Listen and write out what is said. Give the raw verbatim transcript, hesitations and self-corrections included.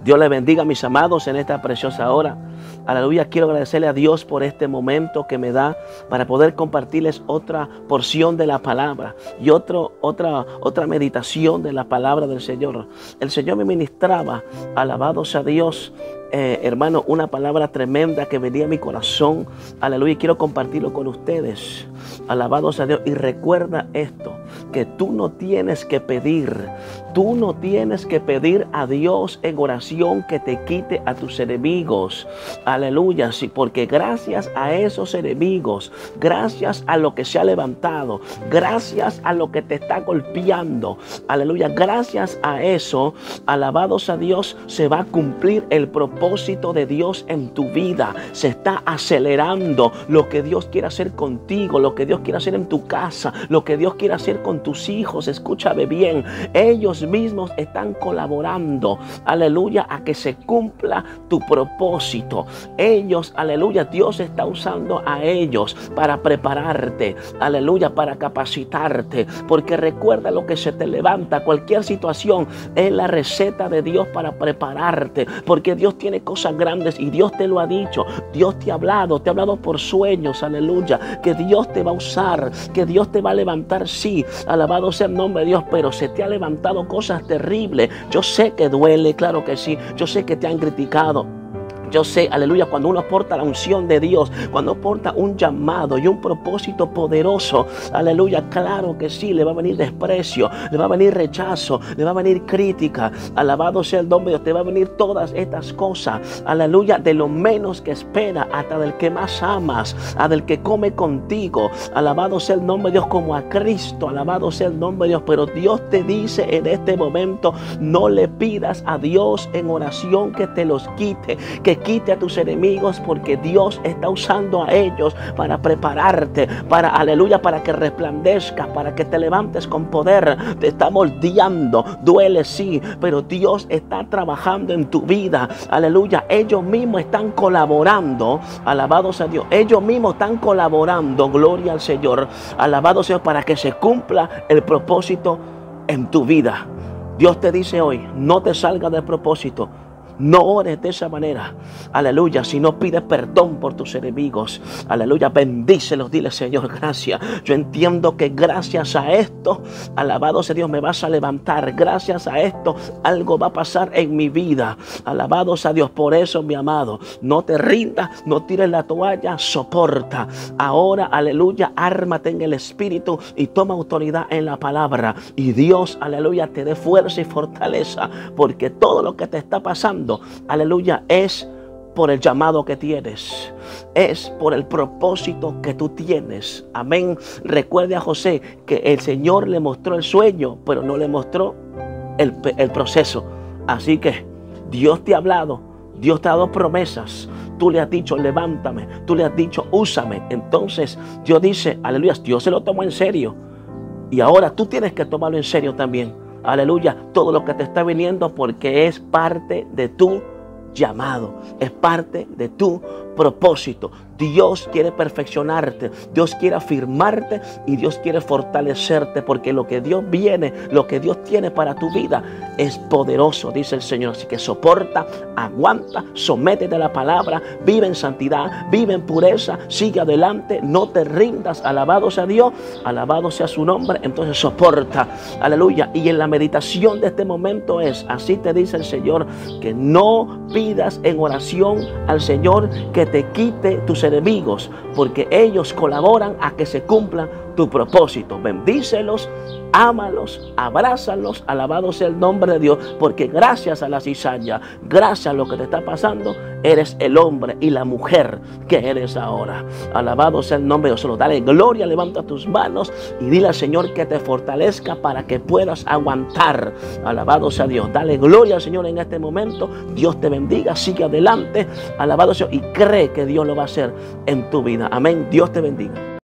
Dios les bendiga, mis amados, en esta preciosa hora. Aleluya, quiero agradecerle a Dios por este momento que me da para poder compartirles otra porción de la palabra y otro, otra, otra meditación de la palabra del Señor. El Señor me ministraba, alabado sea Dios, eh, hermano, una palabra tremenda que venía a mi corazón. Aleluya, y quiero compartirlo con ustedes. Alabado sea Dios. Y recuerda esto, que tú no tienes que pedir, tú no tienes que pedir a Dios en oración que te quite a tus enemigos. Aleluya, sí, porque gracias a esos enemigos, gracias a lo que se ha levantado, gracias a lo que te está golpeando, aleluya, gracias a eso, alabados a Dios, se va a cumplir el propósito de Dios en tu vida. Se está acelerando lo que Dios quiere hacer contigo, lo que Dios quiere hacer en tu casa, lo que Dios quiere hacer con tus hijos. Escúchame bien, ellos mismos están colaborando, aleluya, a que se cumpla tu propósito. Ellos, aleluya, Dios está usando a ellos para prepararte, aleluya, para capacitarte, porque recuerda lo que se te levanta, cualquier situación es la receta de Dios para prepararte, porque Dios tiene cosas grandes y Dios te lo ha dicho. Dios te ha hablado, te ha hablado por sueños, aleluya, que Dios te va a usar, que Dios te va a levantar, sí, alabado sea el nombre de Dios, pero se te ha levantado cosas terribles. Yo sé que duele, claro que sí, yo sé que te han criticado. Yo sé, aleluya, cuando uno porta la unción de Dios, cuando porta un llamado y un propósito poderoso, aleluya, claro que sí, le va a venir desprecio, le va a venir rechazo, le va a venir crítica, alabado sea el nombre de Dios, te va a venir todas estas cosas, aleluya, de lo menos que espera, hasta del que más amas, a del que come contigo, alabado sea el nombre de Dios, como a Cristo, alabado sea el nombre de Dios. Pero Dios te dice en este momento, no le pidas a Dios en oración que te los quite, que quite a tus enemigos, porque Dios está usando a ellos para prepararte, para, aleluya, para que resplandezcas, para que te levantes con poder. Te está moldeando, duele sí, pero Dios está trabajando en tu vida, aleluya. Ellos mismos están colaborando, alabados a Dios, ellos mismos están colaborando, gloria al Señor, alabado sea, para que se cumpla el propósito en tu vida. Dios te dice hoy, no te salgas del propósito. No ores de esa manera, aleluya, si no pides perdón por tus enemigos, aleluya, bendícelos, dile: Señor, gracias, yo entiendo que gracias a esto, alabado sea Dios, me vas a levantar, gracias a esto algo va a pasar en mi vida, alabado sea Dios. Por eso, mi amado, no te rindas, no tires la toalla, soporta. Ahora, aleluya, ármate en el Espíritu y toma autoridad en la palabra, y Dios, aleluya, te dé fuerza y fortaleza, porque todo lo que te está pasando, aleluya, es por el llamado que tienes, es por el propósito que tú tienes. Amén. Recuerde a José que el Señor le mostró el sueño, pero no le mostró el, el proceso. Así que Dios te ha hablado, Dios te ha dado promesas. Tú le has dicho, levántame, tú le has dicho, úsame. Entonces Dios dice, aleluya, Dios se lo tomó en serio, y ahora tú tienes que tomarlo en serio también. Aleluya, todo lo que te está viniendo, porque es parte de tu llamado, es parte de tu propósito. Dios quiere perfeccionarte, Dios quiere afirmarte y Dios quiere fortalecerte, porque lo que Dios viene, lo que Dios tiene para tu vida es poderoso, dice el Señor. Así que soporta, aguanta, sométete a la palabra, vive en santidad, vive en pureza, sigue adelante, no te rindas. Alabado sea Dios, alabado sea su nombre. Entonces soporta, aleluya. Y en la meditación de este momento es, así te dice el Señor, que no pidas en oración al Señor que te quite tus enemigos, porque ellos colaboran a que se cumpla tu propósito. Bendícelos, ámalos, abrázalos, alabado sea el nombre de Dios, porque gracias a la cizaña, gracias a lo que te está pasando, eres el hombre y la mujer que eres ahora. Alabado sea el nombre de Dios. Solo dale gloria, levanta tus manos y dile al Señor que te fortalezca para que puedas aguantar. Alabado sea Dios. Dale gloria al Señor en este momento. Dios te bendiga, sigue adelante, alabado sea, y cree que Dios lo va a hacer en tu vida. Amén. Dios te bendiga.